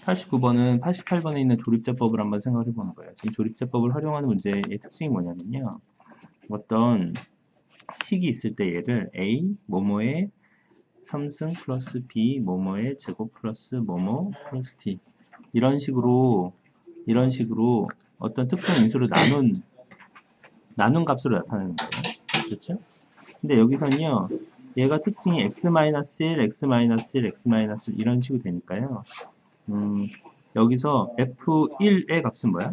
89번은 88번에 있는 조립제법을 한번 생각해 보는 거예요. 지금 조립제법을 활용하는 문제의 특징이 뭐냐면요. 어떤 식이 있을 때 얘를 A, 뭐뭐의 3승 플러스 B, 뭐뭐의 제곱 플러스 뭐뭐 플러스 T 이런 식으로 어떤 특정 인수로 나눈 값으로 나타내는 거예요. 그렇죠? 근데 여기서는요. 얘가 특징이 x-1, x-1, x-1 이런 식으로 되니까요. 여기서 f1의 값은 뭐야?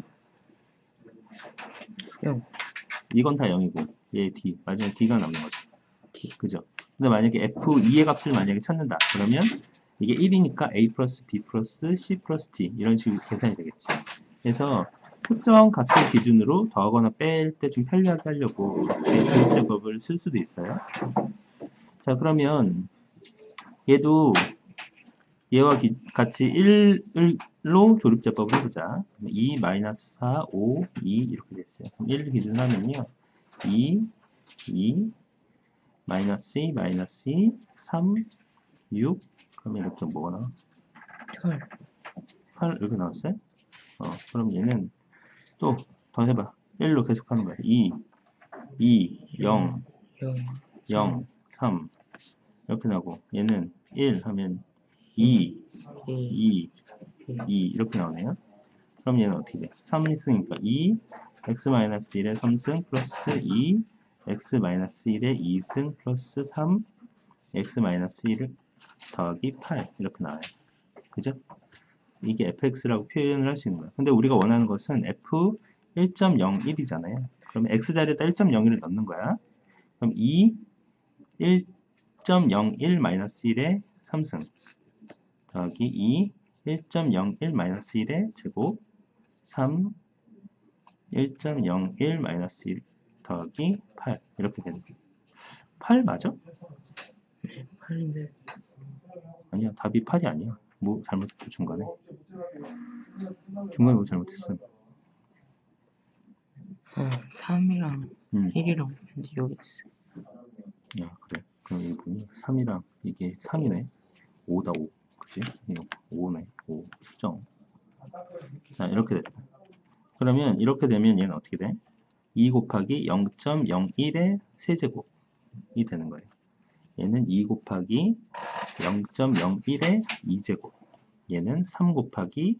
0. 이건 다 0이고 얘 d, 마지막에 d가 남는 거죠. D. 그죠? 근데 만약에 f2의 값을 만약에 찾는다. 그러면 이게 1이니까 a 플러스 b 플러스 c 플러스 d 이런 식으로 계산이 되겠지. 그래서 특정 값을 기준으로 더하거나 뺄 때 좀 편리하게 하려고 이렇게 조립제법을 쓸 수도 있어요. 자, 그러면 얘도 얘와 같이 1로 조립제법을 해보자. 2, 마이너스 4, 5, 2 이렇게 됐어요. 그럼 1 기준으로 하면요. 2, 마이너스 2, 마이너스 2, 3, 6 그러면 이렇게 뭐가 나와? 8 이렇게 나왔어요? 그럼 얘는 또 더 해봐. 1로 계속 하는 거야. 2, 0, 0, 3 이렇게 나오고 얘는 1 하면 2 이렇게 나오네요. 그럼 얘는 어떻게 돼? 3이 있으니까 2 x-1의 3승 플러스 2 x-1의 2승 플러스 3 x-1 더하기 8 이렇게 나와요. 그죠? 이게 fx라고 표현을 할 수 있는 거예요. 근데 우리가 원하는 것은 f 1.01이잖아요. 그럼 x자리에다 1.01을 넣는 거야. 그럼 2 1.01-1의 3승 더하기 2 1.01-1의 제곱 3 1.01-1 더하기 8 이렇게 되는 거예요. 8 맞아? 8인데. 아니야, 답이 8이 아니야. 뭐 잘못했어, 중간에 뭐 잘못했어. 3이랑 1이랑 여기 있어. 야, 그래. 그럼 이거 보니 3이랑 이게 3이네. 5다 5. 그치? 이거 5네. 5 수정. 자, 이렇게 됐다. 그러면 이렇게 되면 얘는 어떻게 돼? 2 곱하기 0.01의 세제곱이 되는 거예요. 얘는 2 곱하기 0.01의 2제곱. 얘는 3 곱하기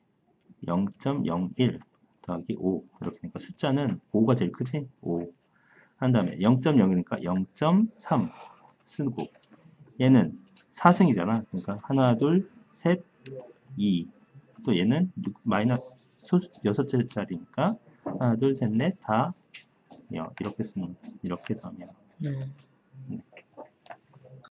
0.01 더하기 5. 이렇게 되니까 숫자는 5가 제일 크지? 5. 한 다음에 0.0이니까 0.3 쓰고 얘는 4승이잖아. 그러니까 하나, 둘, 셋, 2. 또 얘는 마이너스 6자리니까 하나, 둘, 셋, 넷, 다 이렇게 쓰는 이렇게 하면